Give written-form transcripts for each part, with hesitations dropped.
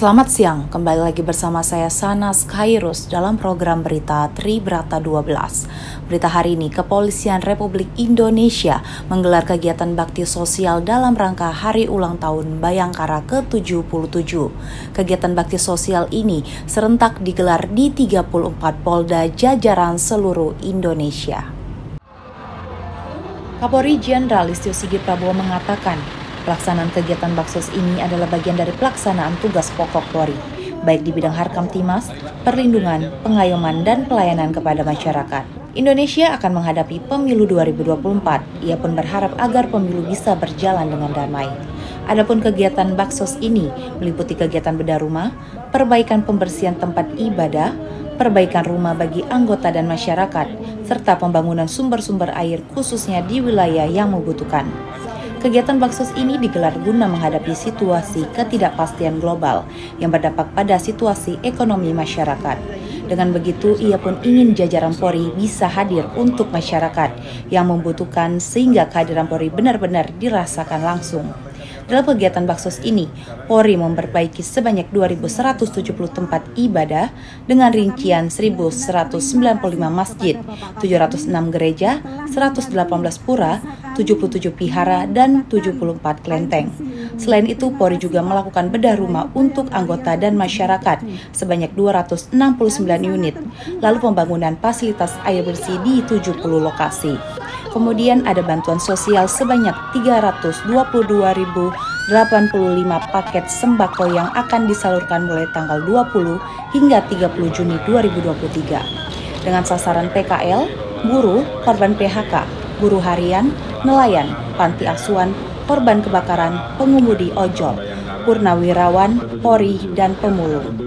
Selamat siang, kembali lagi bersama saya Sanas Khairus dalam program berita Tribrata 12. Berita hari ini, Kepolisian Republik Indonesia menggelar kegiatan bakti sosial dalam rangka Hari Ulang Tahun Bayangkara ke-77. Kegiatan bakti sosial ini serentak digelar di 34 Polda jajaran seluruh Indonesia. Kapolri Jenderal Listio Sigit Prabowo mengatakan, pelaksanaan kegiatan Baksos ini adalah bagian dari pelaksanaan tugas pokok Polri, baik di bidang Harkamtimas, perlindungan, pengayoman, dan pelayanan kepada masyarakat. Indonesia akan menghadapi pemilu 2024. Ia pun berharap agar pemilu bisa berjalan dengan damai. Adapun kegiatan Baksos ini meliputi kegiatan bedah rumah, perbaikan pembersihan tempat ibadah, perbaikan rumah bagi anggota dan masyarakat, serta pembangunan sumber-sumber air khususnya di wilayah yang membutuhkan. Kegiatan Baksos ini digelar guna menghadapi situasi ketidakpastian global yang berdampak pada situasi ekonomi masyarakat. Dengan begitu, ia pun ingin jajaran Polri bisa hadir untuk masyarakat yang membutuhkan sehingga kehadiran Polri benar-benar dirasakan langsung. Dalam kegiatan Baksos ini, Polri memperbaiki sebanyak 2.170 tempat ibadah dengan rincian 1.195 masjid, 706 gereja, 118 pura, 77 vihara, dan 74 kelenteng. Selain itu, Polri juga melakukan bedah rumah untuk anggota dan masyarakat sebanyak 269 unit, lalu pembangunan fasilitas air bersih di 70 lokasi. Kemudian ada bantuan sosial sebanyak 322.085 paket sembako yang akan disalurkan mulai tanggal 20 hingga 30 Juni 2023. Dengan sasaran PKL, buruh, korban PHK, buruh harian, nelayan, panti asuhan, korban kebakaran, pengemudi ojol, purnawirawan, Polri, dan pemulung.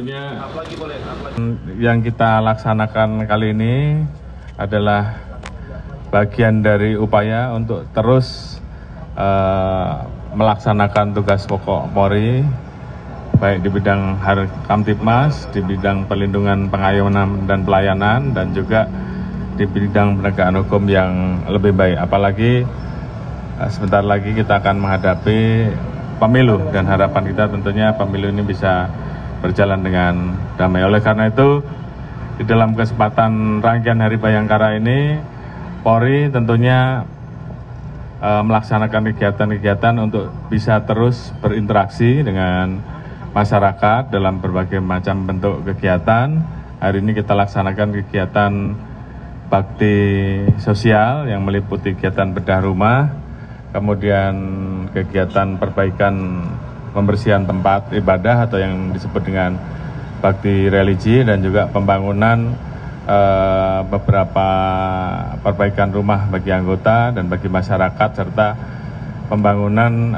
Yang kita laksanakan kali ini adalah bagian dari upaya untuk terus melaksanakan tugas pokok Polri, baik di bidang Harkamtibmas, di bidang perlindungan, pengayoman, dan pelayanan, dan juga di bidang penegakan hukum yang lebih baik. Apalagi sebentar lagi kita akan menghadapi pemilu, dan harapan kita tentunya pemilu ini bisa berjalan dengan damai. Oleh karena itu, di dalam kesempatan rangkaian Hari Bayangkara ini, Polri tentunya melaksanakan kegiatan-kegiatan untuk bisa terus berinteraksi dengan masyarakat dalam berbagai macam bentuk kegiatan. Hari ini kita laksanakan kegiatan bakti sosial yang meliputi kegiatan bedah rumah, kemudian kegiatan perbaikan pembersihan tempat ibadah atau yang disebut dengan bakti religi, dan juga pembangunan beberapa perbaikan rumah bagi anggota dan bagi masyarakat, serta pembangunan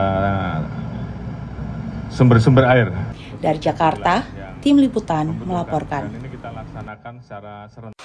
sumber-sumber air. Dari Jakarta, Tim Liputan melaporkan. Ini kita laksanakan secara serentak.